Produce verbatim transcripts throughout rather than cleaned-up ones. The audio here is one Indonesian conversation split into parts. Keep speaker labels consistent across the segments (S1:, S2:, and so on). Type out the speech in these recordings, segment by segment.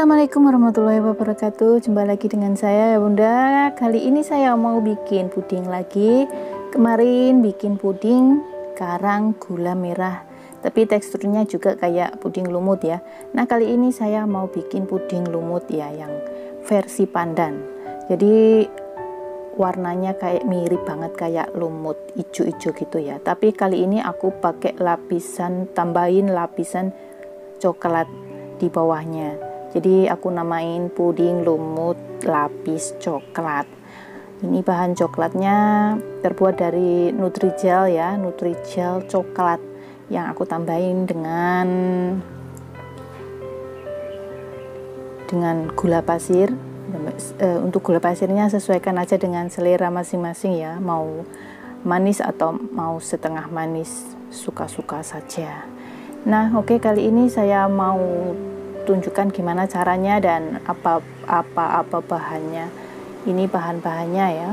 S1: Assalamualaikum warahmatullahi wabarakatuh. Jumpa lagi dengan saya ya Bunda. Kali ini saya mau bikin puding lagi. Kemarin bikin puding karang gula merah, tapi teksturnya juga kayak puding lumut ya. Nah kali ini saya mau bikin puding lumut ya, yang versi pandan. Jadi warnanya kayak mirip banget kayak lumut, ijo-ijo gitu ya. Tapi kali ini aku pakai lapisan, tambahin lapisan coklat di bawahnya. Jadi aku namain puding lumut lapis coklat. Ini bahan coklatnya terbuat dari Nutrijel ya, Nutrijel coklat yang aku tambahin dengan dengan gula pasir. Untuk gula pasirnya sesuaikan aja dengan selera masing-masing ya, mau manis atau mau setengah manis, suka-suka saja. Nah oke, kali ini saya mau tunjukkan gimana caranya dan apa apa apa bahannya. Ini bahan-bahannya ya.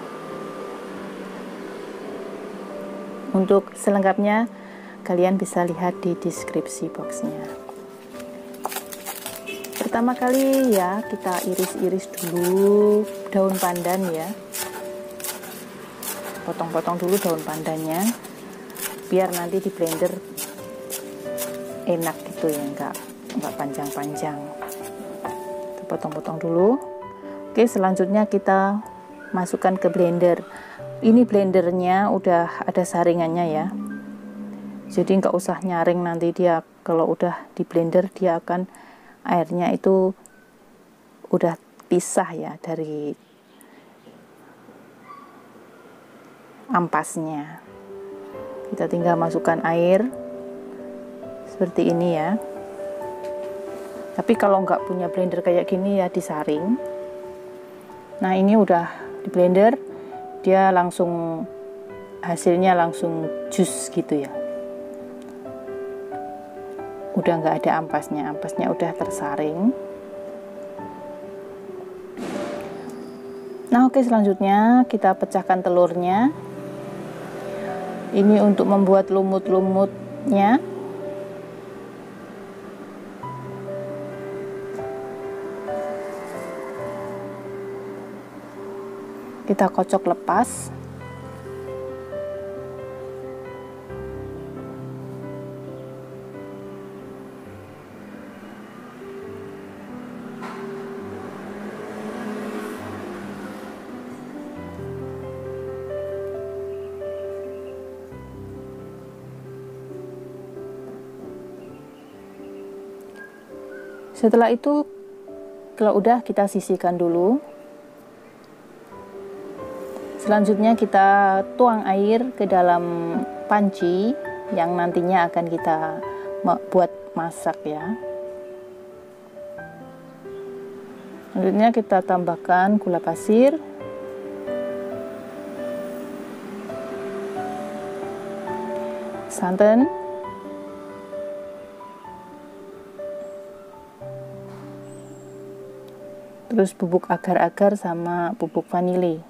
S1: Untuk selengkapnya kalian bisa lihat di deskripsi boxnya. Pertama kali ya, kita iris-iris dulu daun pandan ya. Potong-potong dulu daun pandannya biar nanti di blender enak gitu ya, enggak enggak panjang-panjang. Potong-potong dulu. Oke, selanjutnya kita masukkan ke blender. Ini blendernya udah ada saringannya ya, jadi nggak usah nyaring, nanti dia kalau udah di blender dia akan airnya itu udah pisah ya dari ampasnya. Kita tinggal masukkan air seperti ini ya. Tapi kalau nggak punya blender kayak gini ya disaring. Nah ini udah di blender, dia langsung hasilnya langsung jus gitu ya. Udah nggak ada ampasnya, ampasnya udah tersaring. Nah oke, selanjutnya kita pecahkan telurnya. Ini untuk membuat lumut-lumutnya. Kita kocok lepas. Setelah itu kalau udah, kita sisihkan dulu. Selanjutnya kita tuang air ke dalam panci yang nantinya akan kita buat masak ya. Selanjutnya kita tambahkan gula pasir, santan, terus bubuk agar-agar sama bubuk vanili.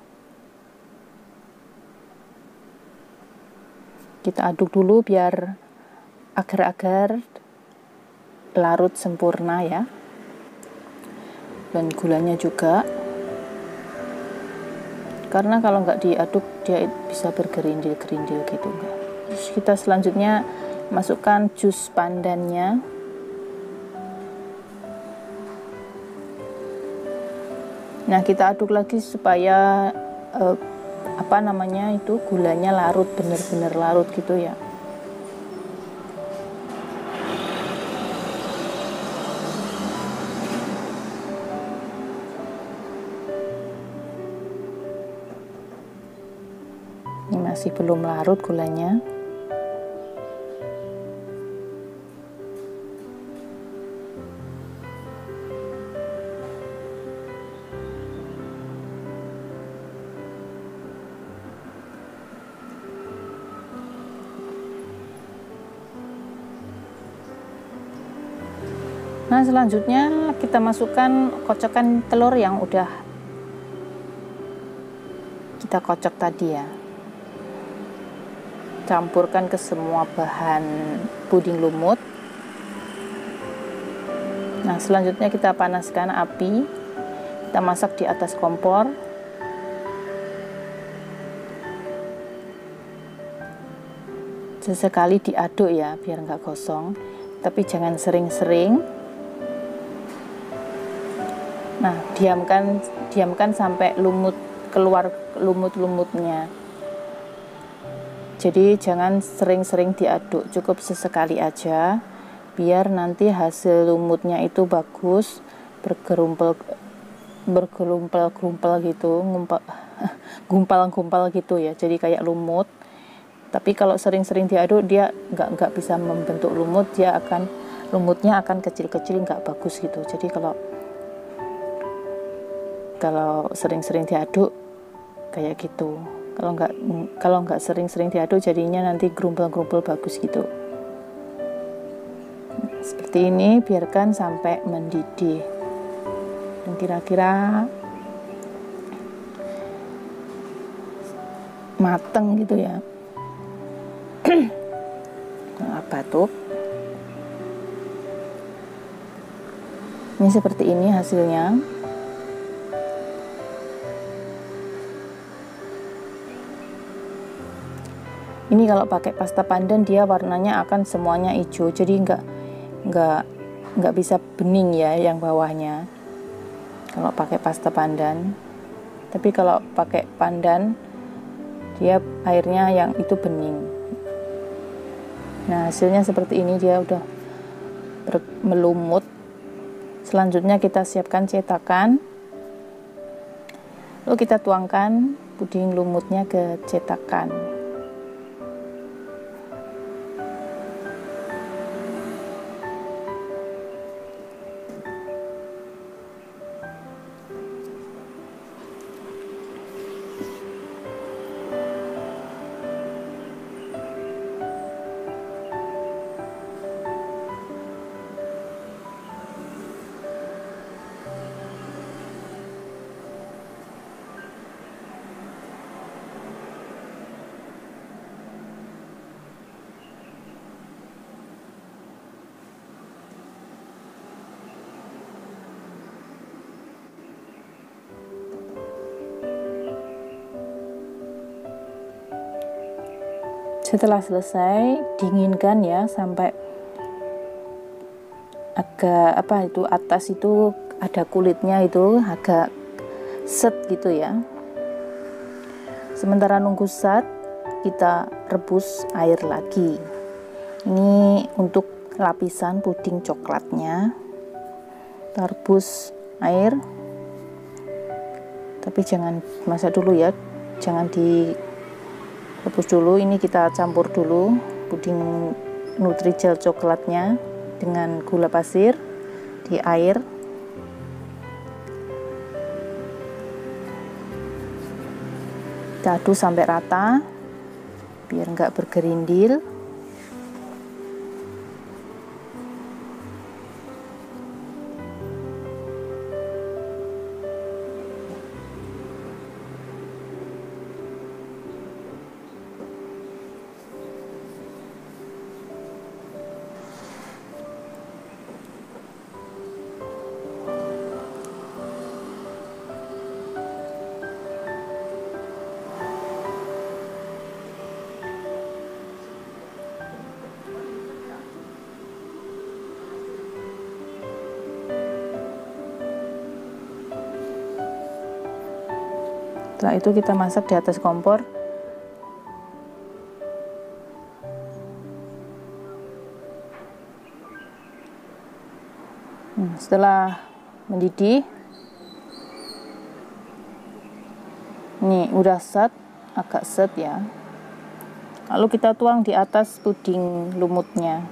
S1: Kita aduk dulu biar agar-agar larut sempurna ya, dan gulanya juga, karena kalau nggak diaduk dia bisa bergerindil-gerindil gitu. Terus kita selanjutnya masukkan jus pandannya. Nah kita aduk lagi supaya eh, apa namanya itu gulanya larut, bener-bener larut gitu ya. Ini masih belum larut gulanya. Nah selanjutnya kita masukkan kocokan telur yang udah kita kocok tadi ya. Campurkan ke semua bahan puding lumut. Nah, selanjutnya kita panaskan api, kita masak di atas kompor. Sesekali diaduk ya, biar nggak gosong, tapi jangan sering-sering. Nah, diamkan diamkan sampai lumut, keluar lumut-lumutnya. Jadi jangan sering-sering diaduk, cukup sesekali aja, biar nanti hasil lumutnya itu bagus, bergerumpel bergerumpel-gerumpel gitu, ngumpal gumpal-gumpal gitu ya, jadi kayak lumut. Tapi kalau sering-sering diaduk, dia nggak nggak bisa membentuk lumut, dia akan lumutnya akan kecil-kecil, nggak bagus gitu. Jadi kalau kalau sering-sering diaduk kayak gitu, kalau nggak kalau nggak sering-sering diaduk, jadinya nanti gerumpel-gerumpel bagus gitu. Seperti ini, biarkan sampai mendidih. Dan kira-kira mateng gitu ya. Nah, batuk. Ini seperti ini hasilnya. Ini kalau pakai pasta pandan, dia warnanya akan semuanya hijau, jadi nggak nggak nggak bisa bening ya yang bawahnya. Kalau pakai pasta pandan, tapi kalau pakai pandan dia airnya yang itu bening. Nah, hasilnya seperti ini, dia udah melumut. Selanjutnya kita siapkan cetakan, lalu kita tuangkan puding lumutnya ke cetakan. Setelah selesai, dinginkan ya sampai agak apa itu atas itu ada kulitnya itu agak set gitu ya. Sementara nunggu set, kita rebus air lagi. Ini untuk lapisan puding coklatnya. Kita rebus air, tapi jangan masak dulu ya, jangan di rebus dulu. Ini kita campur dulu puding Nutrijel coklatnya dengan gula pasir di air. Kita aduk sampai rata biar nggak bergerindil. Setelah itu kita masak di atas kompor. Hmm, setelah mendidih, ini udah set, agak set ya. Lalu kita tuang di atas puding lumutnya.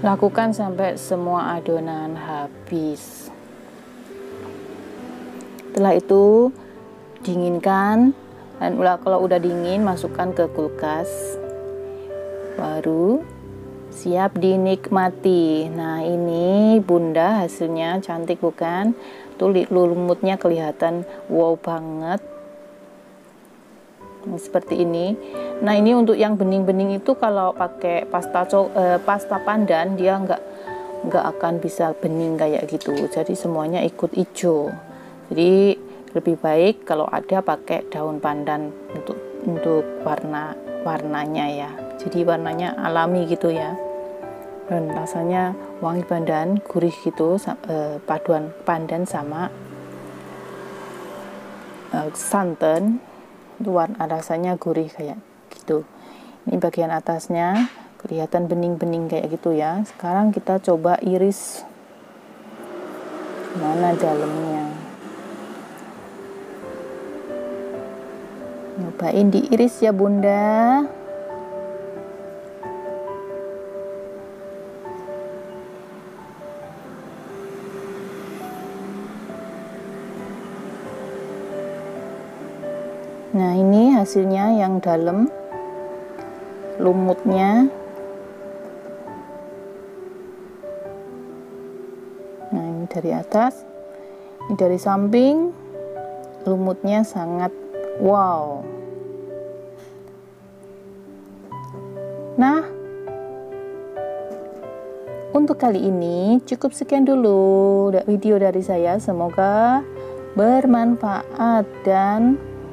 S1: lakukan sampai semua adonan habis. Setelah itu dinginkan, dan kalau udah dingin masukkan ke kulkas, baru siap dinikmati. Nah, ini bunda hasilnya cantik bukan? Tuh lumutnya kelihatan wow banget. Nah, seperti ini. Nah, ini untuk yang bening-bening itu kalau pakai pasta eh, pasta pandan dia nggak nggak akan bisa bening kayak gitu. Jadi semuanya ikut hijau. Jadi lebih baik kalau ada pakai daun pandan untuk untuk warna warnanya ya. Jadi warnanya alami gitu ya. Dan rasanya wangi pandan, gurih gitu, eh, paduan pandan sama eh, santan. Itu warna rasanya gurih kayak gitu. Ini bagian atasnya kelihatan bening-bening kayak gitu ya. Sekarang kita coba iris mana dalamnya. Nyobain diiris ya bunda. Nah, ini hasilnya yang dalam, lumutnya. Nah, ini dari atas, ini dari samping, lumutnya sangat wow. Nah, untuk kali ini cukup sekian dulu video dari saya. Semoga bermanfaat dan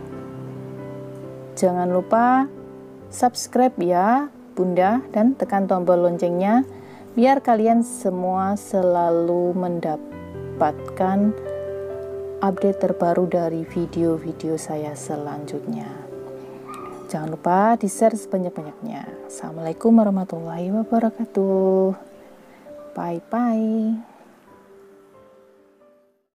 S1: jangan lupa subscribe ya bunda, dan tekan tombol loncengnya biar kalian semua selalu mendapatkan update terbaru dari video-video saya selanjutnya. Jangan lupa di share sebanyak-banyaknya. Assalamualaikum warahmatullahi wabarakatuh. Bye bye.